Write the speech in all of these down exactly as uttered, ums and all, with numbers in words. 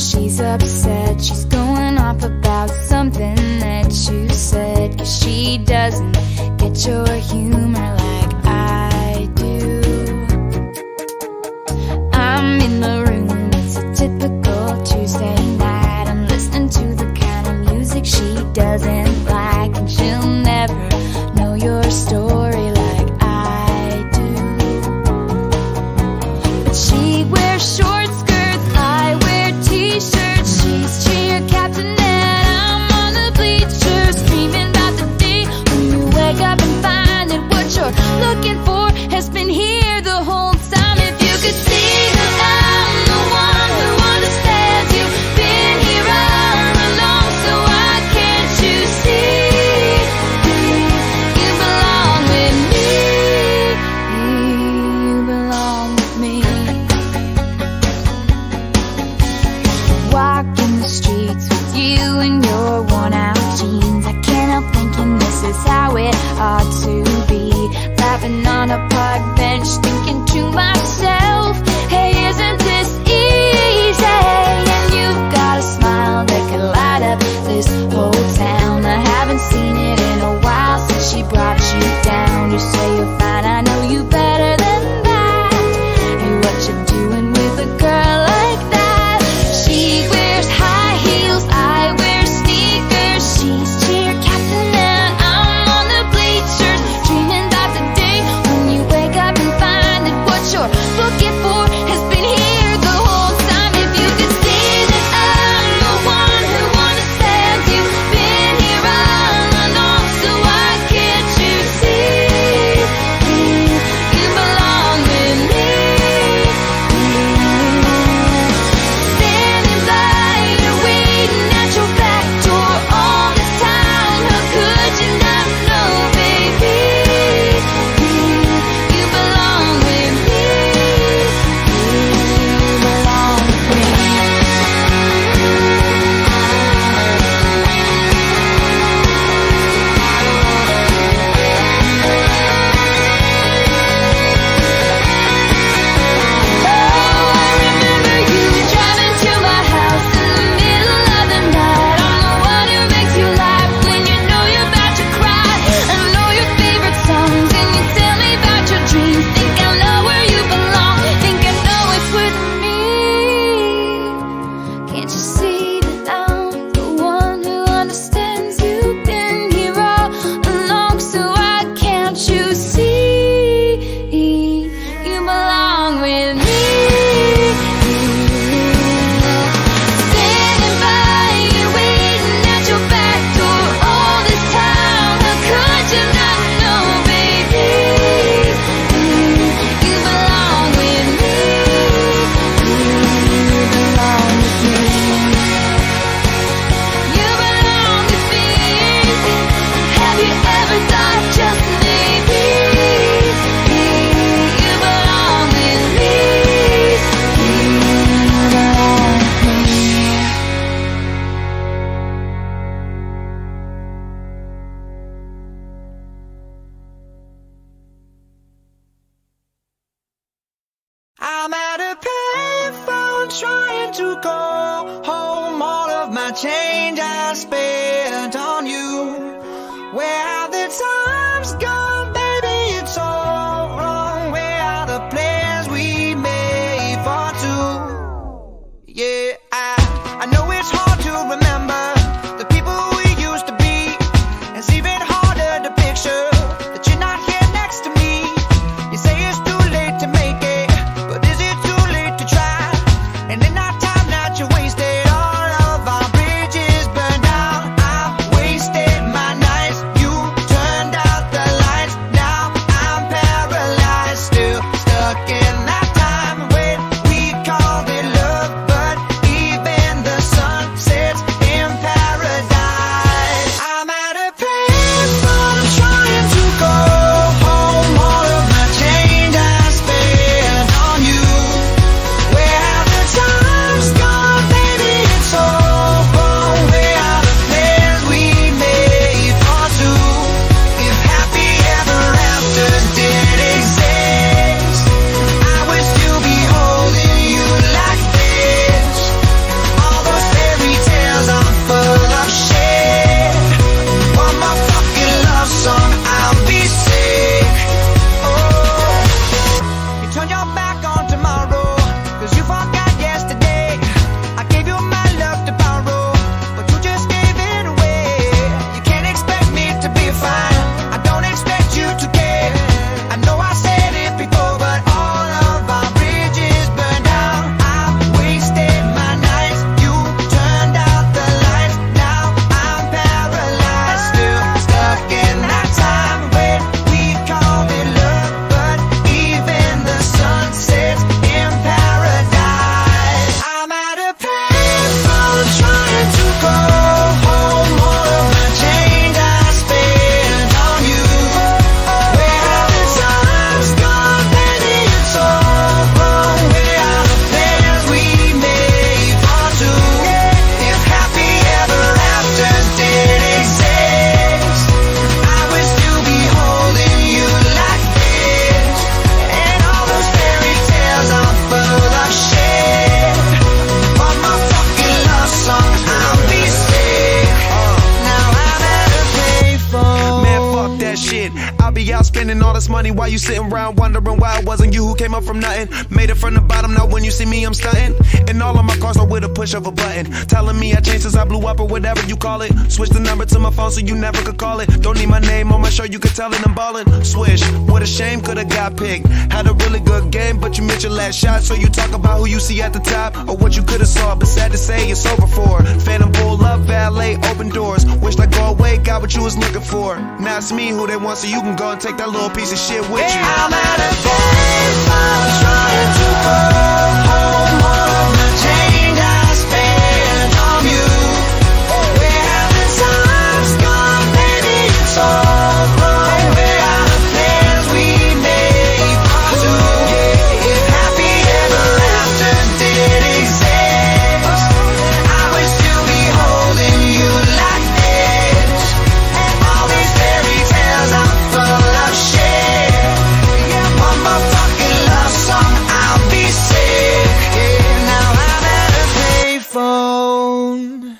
she's upset. She's going off about something that you said, 'cause she doesn't get your humor like I do. I'm in the room, it's a typical Tuesday night. I'm listening to the kind of music she doesn't like, and she'll never know your story like I do. But she wears short skirts, I wear t-shirts. She's cheer captain and I'm on the bleachers, dreaming about the day when you wake up and find that what you're looking for has been here the whole time. If you could see that I'm the one who understands, you've been here all along, so why can't you see you belong with me? You belong with me. Walking the streets with you in your worn out jeans, I can't help thinking this is how it ought to be. Laughing on a park bench, thinking to myself, hey, isn't this easy? And you've got a smile that could light up this whole town. I haven't seen it in a while since she brought you down. You say you're fine, I know you better than that. Hey, what you doing with a girl like that? She wears high heels, I wear sneakers. She's cheer captain and I'm on the bleachers, dreaming about the day when you wake up and find that what you're looking for has been here the whole time. If you could see that I'm the one who understands, you've been here all along, so why can't you see you belong with me? Standing by you, waiting at your back door all this time. How could you not know, baby? You belong with me. You belong with me. Oh, I remember you driving to my house in the middle of the night. I'm the one who makes you laugh when you know you're about to cry. I know your favorite songs and you tell me about your dreams. Think I know where you belong, think I know it's with me. Can't you see that I'm the one who understands? You've been here all along, so why can't you see you belong with me? Standing by you, waiting at your back door all this time. How could you not know, baby? You belong with me. You belong with me. You belong with me. Have you ever thought just maybe you belong with me? You belong with me. I'm at a payphone trying to call home. All of my change I spent on you. Where have the times gone, baby? It's all wrong. Where are the plans we made for two? Yeah, I, I know it's hard to remember the people we used to be. It's even harder to picture that you're not here next to me. You say it's too late to make it, but is it too late to try? And in that time that you wasted, all of our bridges burned down. I wasted my be out spending all this money while you sitting around wondering why it wasn't you who came up from nothing. Made it from the bottom, now when you see me I'm stunting. And all of my cars are with a push of a button, telling me I changed since I blew up or whatever you call it. Switch the number to my phone so you never could call it. Don't need my name on my show, you could tell it I'm ballin'. Swish, what a shame, could've got picked. Had a really good game, but you missed your last shot. So you talk about who you see at the top or what you could've saw, but sad to say it's over for. Phantom pull up, valet, open doors. Wished I go away, got what you was looking for. Now it's me who they want, so you can go and take that little piece of shit with you. I'm at a payphone trying to call home all of the change I spent on you. Where have the times gone, baby? It's all wrong. Where are the plans we made for two? If happy ever after did exist, I would still be holding you like this. And all these fairy tales are full of shit. One more fucking love song, I'll be sick. Yeah, now I'm at a payphone.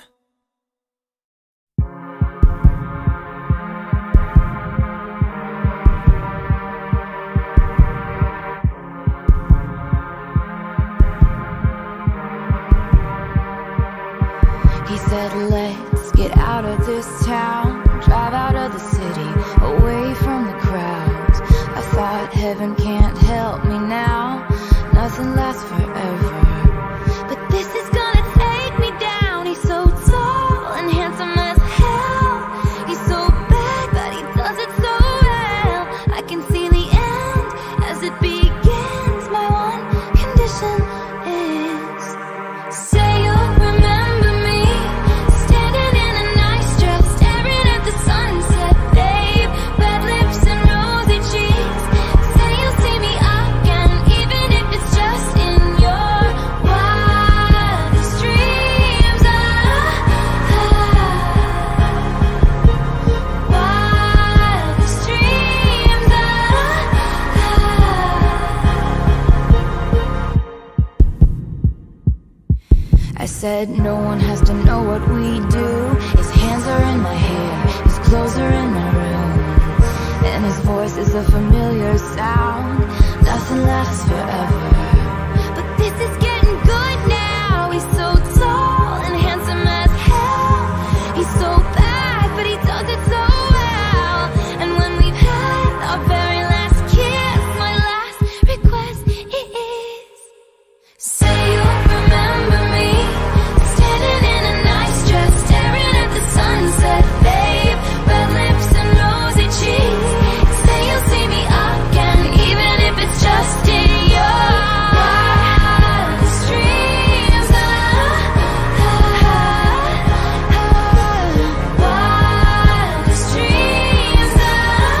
He said, let's get out of this town, drive out of the city, away from the crowds. I thought heaven can't help me now, nothing lasts forever. But this is gonna take me down. He's so tall and handsome as hell. He's so bad, but he does it so well. I can see the end as it begins. My one condition is, say you'll remember me, standing in a nice dress, staring at the sunset, babe. Red lips and rosy cheeks. Say you'll see me again, even if it's just in your wildest dreams. Ah, ah, wildest dreams. Ah, ah. I said no one has to know what we do. His hands are in my hair, his clothes are in my room, and his voice is a familiar sound. Nothing lasts forever, but this is getting good now. He's so tall and handsome as hell. He's so bad, but he does it so well. And when we've had our very last kiss, my last request is, say you'll remember me, standing in a nice dress, staring at the sunset, babe. Red lips and rosy cheeks. Say you'll see me again, even if it's just in your wildest dreams. Ah, ah, ah, wildest dreams. Ah,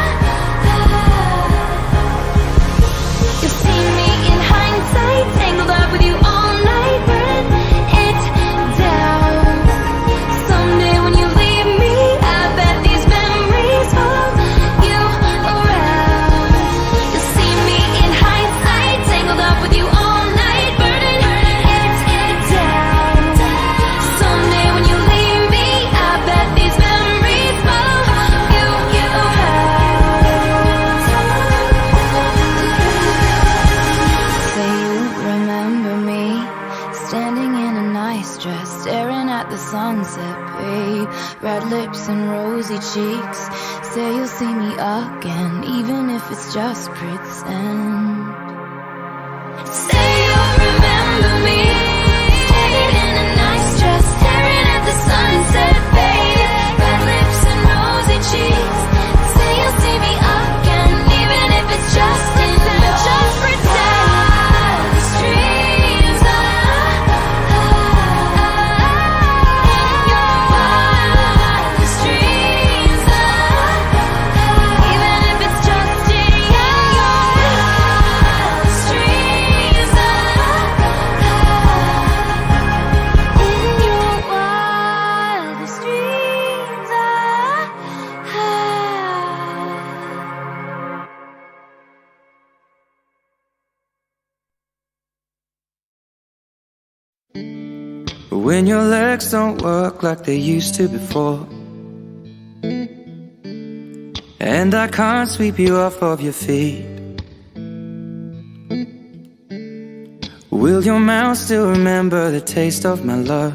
ah. You've seen me in hindsight, tangled up with you all night, burn it down. Someday when you leave me, I bet these memories follow you around. You'll see me in hindsight, tangled up with you all night, burning it down. Someday when you leave me, I bet these memories follow you around. Say you remember me, standing in a nice dress, staring at the sunset, babe. Red lips and rosy cheeks. Say you'll see me again, even if it's just pretend. Say you'll remember me, standing in a nice dress, staring at the sunset, babe. Red lips and rosy cheeks. Say you'll see me again, even if it's just in your just pretend. Wildest dreams. Ah, ah, ah, your wildest dreams. Ah, ah, even if it's just in your wildest dreams. Ah, ah, in your wildest dreams. Ah, ah. When your legs don't work like they used to before, and I can't sweep you off of your feet. Will your mouth still remember the taste of my love?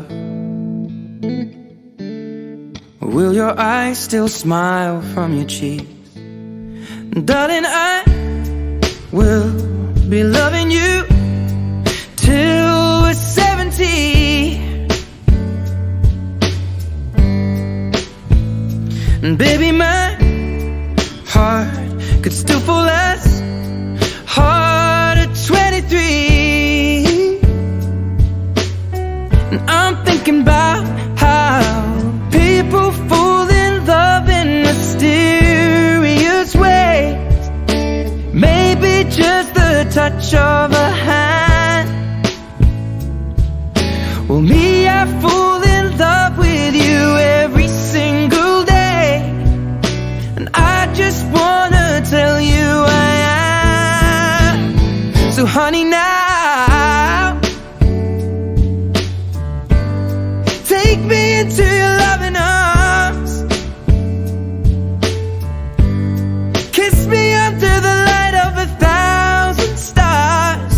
Will your eyes still smile from your cheeks? Darling, I will be loving you till we're seventy. And baby, my heart could still fall as hard at twenty-three. And I'm thinking about how people fall in love in mysterious ways. Maybe just the touch of a hand. Well, me, I fall in love with you every single day, and I just wanna tell you I am. So honey, now take me into your loving arms. Kiss me under the light of a thousand stars.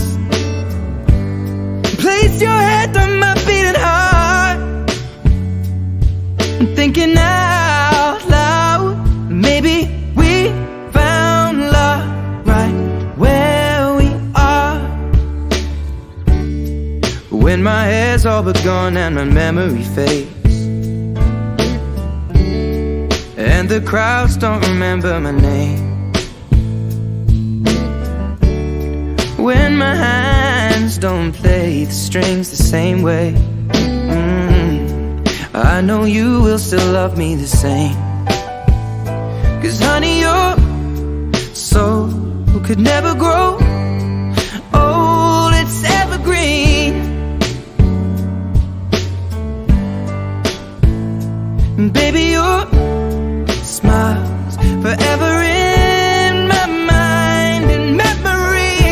Place your head on my beating heart. I'm thinking out loud, maybe we found love right where we are. When my hair's all but gone and my memory fades, and the crowds don't remember my name. When my hands don't play the strings the same way, mm, I know you will still love me the same. Cause honey, your soul could never grow old, it's evergreen. And baby, your smile's forever in my mind and memory.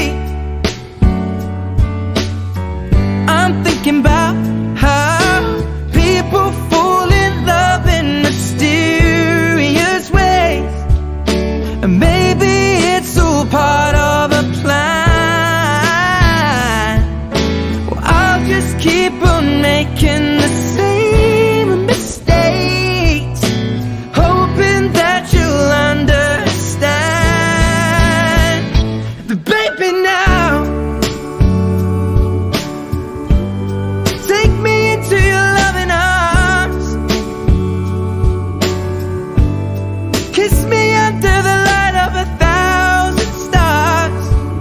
I'm thinking about how people fall in love in mysterious ways, and maybe it's all part of a plan. Well, I'll just keep on making the same mistakes, hoping that you'll understand. But baby, now take me into your loving arms. Kiss me under the light of a thousand stars.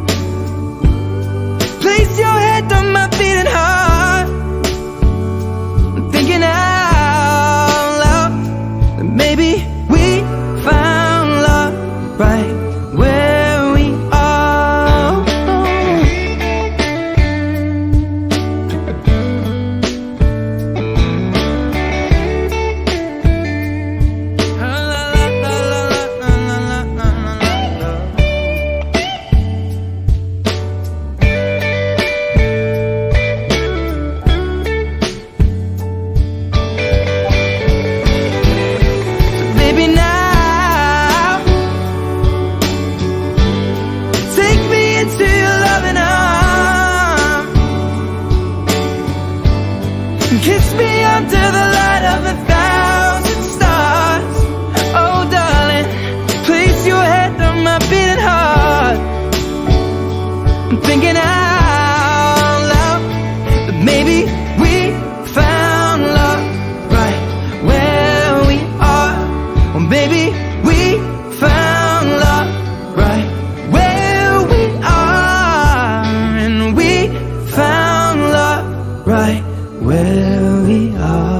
Place your head on my beating heart. I'm thinking out loud that maybe we found love right where we are. Baby, now take me into your loving arms. Kiss me under the light of a thousand stars. Oh darling, place your head on my beating heart. I'm thinking out loud that maybe we found love right where we are. Or maybe we found love right where we are. And we found love right where we are.